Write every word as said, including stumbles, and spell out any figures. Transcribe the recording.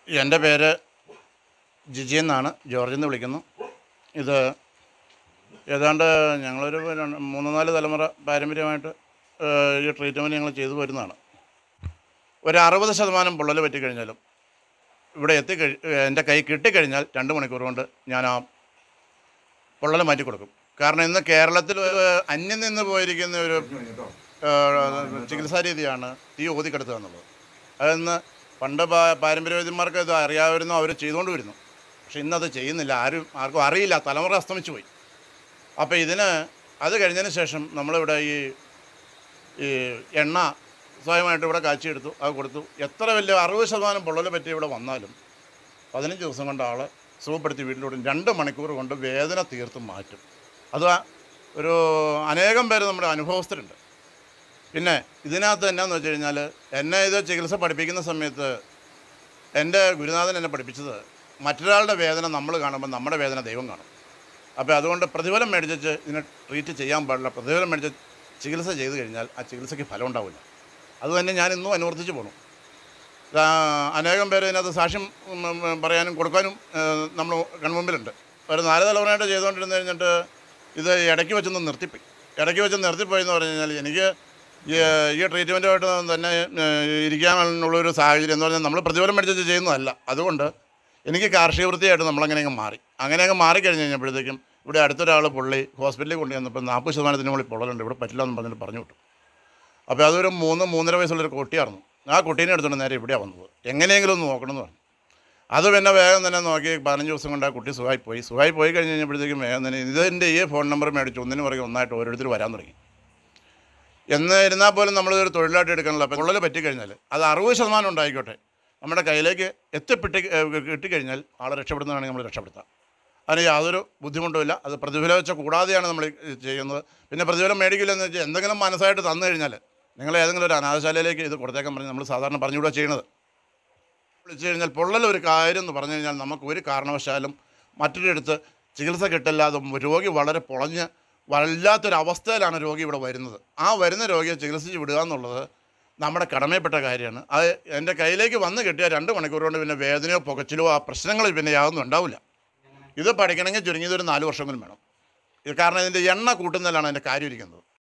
എൻ്റെ പേര് ജിജി എന്നാണ്, ജോർജിൽ നിന്ന് വിളിക്കുന്നു. ഇത് ഏതാണ്ട് ഞങ്ങളൊരു രണ്ട് മൂന്ന് നാല് തലമുറ പാരമ്പര്യമായിട്ട് ഈ ട്രീറ്റ്മെൻറ്റ് ഞങ്ങൾ ചെയ്തു വരുന്നതാണ്. ഒരു അറുപത് ശതമാനം പൊള്ളൽ പറ്റിക്കഴിഞ്ഞാലും ഇവിടെ എത്തിക്കഴി എൻ്റെ കൈ കിട്ടിക്കഴിഞ്ഞാൽ രണ്ട് മണിക്കൂർ കൊണ്ട് ഞാൻ ആ പൊള്ളൽ മാറ്റി കൊടുക്കും. കാരണം ഇന്ന് കേരളത്തിൽ അന്യം നിന്ന് പോയിരിക്കുന്ന ഒരു ചികിത്സാ രീതിയാണ് തീ ഊതിക്കെടുത്തുക എന്നുള്ളത്. അതിന്ന് പണ്ട് പാരമ്പര്യ വൈദ്യന്മാർക്ക് ഇത് അറിയാമായിരുന്നു, അവർ ചെയ്തുകൊണ്ട് വരുന്നു. പക്ഷെ ഇന്നത് ചെയ്യുന്നില്ല, ആരും ആർക്കും അറിയില്ല, തലമുറ അസ്തമിച്ചു പോയി. അപ്പോൾ ഇതിന് അത് കഴിഞ്ഞതിന് ശേഷം നമ്മളിവിടെ ഈ ഈ എണ്ണ സ്വയമായിട്ട് ഇവിടെ കാച്ചിയെടുത്തു, അത് കൊടുത്തു. എത്ര വലിയ അറുപത് ശതമാനം പൊള്ളൽ പറ്റി ഇവിടെ വന്നാലും പതിനഞ്ച് ദിവസം കൊണ്ട് ആളെ സുഖപ്പെടുത്തി വീട്ടിലോട്ടും രണ്ട് മണിക്കൂർ കൊണ്ട് വേദന തീർത്തും മാറ്റും. അത് ഒരു അനേകം പേര് നമ്മുടെ അനുഭവസ്ഥരുണ്ട്. പിന്നെ ഇതിനകത്ത് എന്നാന്ന് വെച്ച് കഴിഞ്ഞാൽ, എന്നെ ഇത് ചികിത്സ പഠിപ്പിക്കുന്ന സമയത്ത് എൻ്റെ ഗുരുനാഥൻ എന്നെ പഠിപ്പിച്ചത് മറ്റൊരാളുടെ വേദന നമ്മൾ കാണുമ്പോൾ നമ്മുടെ വേദന ദൈവം കാണും. അപ്പോൾ അതുകൊണ്ട് പ്രതിഫലം മേടിച്ച് ഇതിനെ ട്രീറ്റ് ചെയ്യാൻ പാടില്ല. പ്രതിഫലം മേടിച്ച് ചികിത്സ ചെയ്ത് കഴിഞ്ഞാൽ ആ ചികിത്സയ്ക്ക് ഫലം ഉണ്ടാവില്ല. അതുതന്നെ ഞാൻ ഇന്നും അനുവർത്തിച്ച് പോകണം. അനേകം പേര് ഇതിനകത്ത് സാക്ഷ്യം പറയാനും കൊടുക്കാനും നമ്മൾ കൺമുമ്പിലുണ്ട്. ഒരു നാല് തലമുറയായിട്ട് ചെയ്തുകൊണ്ടിരുന്ന് കഴിഞ്ഞിട്ട് ഇത് ഇടയ്ക്ക് വെച്ചൊന്ന് നിർത്തിപ്പോയി. ഇടയ്ക്ക് വെച്ച് നിർത്തിപ്പോയി എന്ന് പറഞ്ഞു കഴിഞ്ഞാൽ എനിക്ക് ഈ ട്രീറ്റ്മെൻറ്റുമായിട്ട് തന്നെ ഇരിക്കാനുള്ളൊരു സാഹചര്യം എന്ന് പറഞ്ഞാൽ നമ്മൾ പ്രതിഫലം മേടിച്ച് ചെയ്യുന്നതല്ല. അതുകൊണ്ട് എനിക്ക് കാർഷിക വൃത്തിയായിട്ട് നമ്മളങ്ങനെ അങ്ങ് മാറി. അങ്ങനെ അങ്ങ് മാറിക്കഴിഞ്ഞ് കഴിഞ്ഞപ്പോഴത്തേക്കും ഇവിടെ അടുത്തൊരാൾ പുള്ളി ഹോസ്പിറ്റലിൽ കൊണ്ടുവന്നപ്പോൾ നാൽപ്പത് ശതമാനത്തിന് മുകളിൽ പൊള്ളലുണ്ട്, ഇവിടെ പറ്റില്ല എന്ന് പറഞ്ഞിട്ട് പറഞ്ഞു വിട്ടു. അപ്പോൾ അതൊരു മൂന്ന് മൂന്നര വയസ്സുള്ളൊരു കുട്ടിയായിരുന്നു. ആ കുട്ടീനെ എടുത്തുകൊണ്ട് നേരെ ഇവിടെയാണ് വന്നത്. എങ്ങനെയെങ്കിലും ഒന്ന് നോക്കണമെന്ന് പറഞ്ഞു. അത് പിന്നെ വേഗം തന്നെ നോക്കി പതിനഞ്ച് ദിവസം കൊണ്ട് ആ കുട്ടി സുഖമായി പോയി. സുഖമായി പോയി കഴിഞ്ഞ് കഴിഞ്ഞപ്പോഴത്തേക്കും വേഗം തന്നെ ഇതിൻ്റെ ഈ ഫോൺ നമ്പർ മേടിച്ചു ഒന്നിന് പുറകെ ഒന്നായിട്ട് ഓരോരുത്തർ വരാൻ തുടങ്ങി. എന്ന് ഇരുന്നാൽ പോലും നമ്മളിതൊരു തൊഴിലായിട്ട് എടുക്കണമല്ലോ. അപ്പോൾ പൊള്ളൽ പറ്റിക്കഴിഞ്ഞാൽ അത് അറുപത് ശതമാനം ഉണ്ടായിക്കോട്ടെ, നമ്മുടെ കയ്യിലേക്ക് എത്തിപ്പെട്ടി കിട്ടിക്കഴിഞ്ഞാൽ ആളെ രക്ഷപ്പെടുന്നതാണെങ്കിൽ നമ്മൾ രക്ഷപ്പെടുത്താം. അതിന് യാതൊരു ബുദ്ധിമുട്ടുമില്ല. അത് പ്രതിഫലം വെച്ച കൂടാതെയാണ് നമ്മൾ ചെയ്യുന്നത്. പിന്നെ പ്രതിഫലം മേടിക്കില്ലെന്ന് വെച്ചാൽ എന്തെങ്കിലും മനസ്സായിട്ട് തന്നു കഴിഞ്ഞാൽ നിങ്ങൾ ഏതെങ്കിലും ഒരു അനാഥശാലയിലേക്ക് ഇത് കൊടുത്തേക്കാൻ പറഞ്ഞ് നമ്മൾ സാധാരണ പറഞ്ഞുകൂടെ ചെയ്യുന്നത്. വിളിച്ചു കഴിഞ്ഞാൽ പൊള്ളൽ ഒരു കാര്യം എന്ന് പറഞ്ഞു കഴിഞ്ഞാൽ നമുക്ക് ഒരു കാരണവശാലും മറ്റൊരിടത്ത് ചികിത്സ കിട്ടില്ലാതെ രോഗി വളരെ പൊളഞ്ഞ് വല്ലാത്തൊരവസ്ഥയിലാണ് രോഗി ഇവിടെ വരുന്നത്. ആ വരുന്ന രോഗിയെ ചികിത്സിച്ച് വിടുക എന്നുള്ളത് നമ്മുടെ കടമയപ്പെട്ട കാര്യമാണ്. അത് എൻ്റെ കയ്യിലേക്ക് വന്ന് കിട്ടിയാൽ രണ്ട് മണിക്കൂർ കൊണ്ട് പിന്നെ വേദനയോ പുകച്ചിലോ ആ പ്രശ്നങ്ങൾ പിന്നെ യാതൊന്നും ഉണ്ടാവില്ല. ഇത് പഠിക്കണമെങ്കിൽ ചുരുങ്ങിയതൊരു നാല് വർഷമെങ്കിലും വേണം. ഇത് കാരണം ഇതിൻ്റെ എണ്ണ കൂട്ടുന്നതിലാണ് അതിൻ്റെ കാര്യം ഇരിക്കുന്നത്.